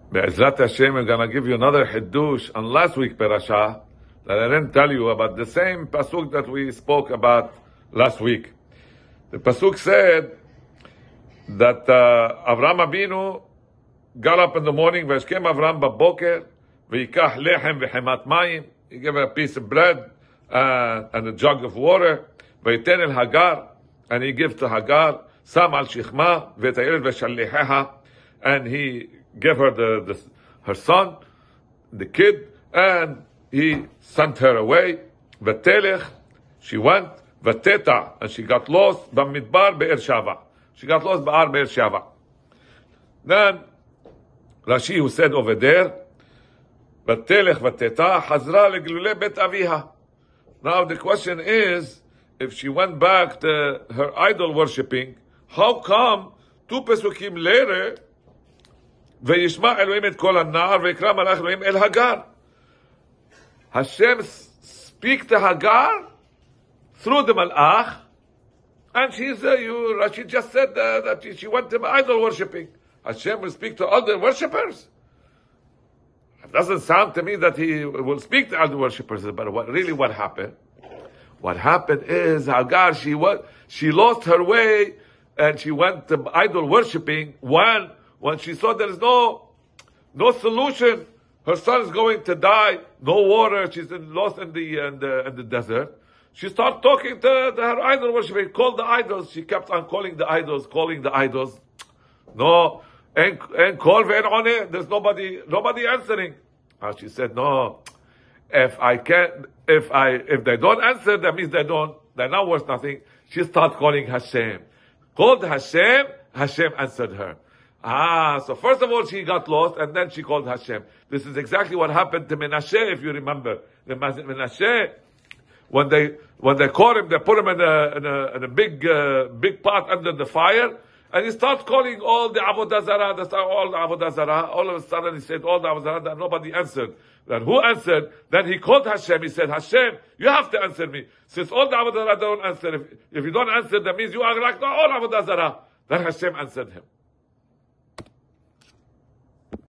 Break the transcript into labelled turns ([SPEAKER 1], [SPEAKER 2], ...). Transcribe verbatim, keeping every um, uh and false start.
[SPEAKER 1] Be'ezrat Hashem, we're going to give you another Hiddush on last week's parasha that I didn't tell you about, the same pasuk that we spoke about last week. The pasuk said that uh, Avram Abinu got up in the morning, V'eshkem Avram b'boker, v'yikach lechem v'chemat mayim. He gave her a piece of bread uh, and a jug of water. V'yiten el Hagar, and he gave to Hagar, Sam al shichma, v'etayel v'shalliheha, and he gave her the, the her son, the kid, and he sent her away. V'telech, she went. V'teta, and she got lost. B'midbar be'er shava, she got lost ba'ar be'er shava. Then Rashi, who said over there, V'telech v'teta hazra leglule bet aviha. Now the question is, if she went back to her idol worshipping, how come two pesukim later, V'yishma Elohim et kol ha'nar v'yikra malach Elohim el Hagar? Hashem speak to Hagar through the malach, and she's uh, you. Rashi just said uh, that she went to idol worshipping. Hashem will speak to other worshippers. It doesn't sound to me that he will speak to other worshippers. But what really what happened? What happened is Hagar, she what she lost her way, and she went to idol worshipping when when she saw there is no no solution. Her son is going to die, no water. She's in, lost in the in the in the desert. She started talking to, to her idol worshipping. Called the idols. She kept on calling the idols, calling the idols. No, and and call and on it. There's nobody nobody answering. And she said, no. If I can't, if I if they don't answer, that means they don't. They're not worth nothing. She started calling Hashem. Called Hashem. Hashem answered her. Ah, so first of all she got lost, and then she called Hashem. This is exactly what happened to Menashe, if you remember. The Menashe, when they when they caught him, they put him in a in a, in a big uh, big pot under the fire, and he starts calling all the Avodah Zarah, all the Avodah Zarah. All of a sudden he said all the Avodah Zarah, and nobody answered. Then who answered? Then he called Hashem. He said, Hashem, you have to answer me. Since all the Avodah Zarah don't answer, if, if you don't answer, that means you are like all Avodah Zarah. Then Hashem answered him.